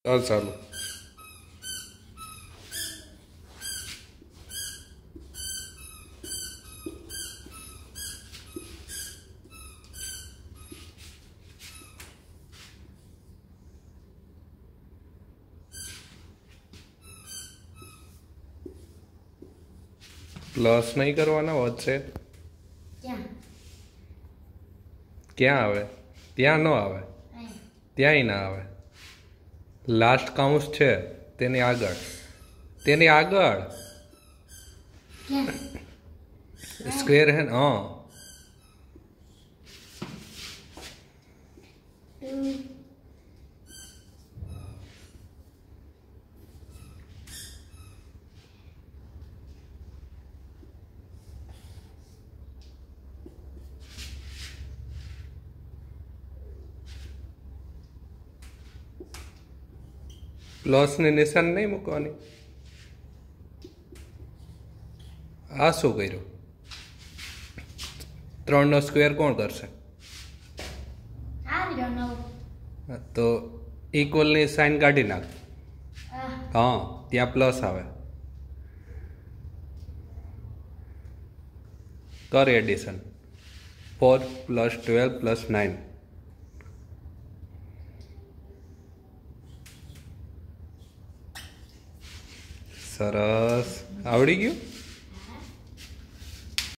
ચાલ ચાલુ પ્લસ નહીં કરવાના વધશે ક્યાં આવે ત્યાં ન આવે ત્યાંય ના આવે લાસ્ટ કાઉન્સ છે તેની આગળ સ્ક્વેર હે हाँ प्लस ने निशान नहीं मूकवानी आ शू कर्यु 3 नो स्क्वेर कोण करशे तो इक्वल नी साइन काढी नाख हाँ त्या प्लस आवे कर एडिशन 4 + 12 + 9 सरस आवड़ी गયું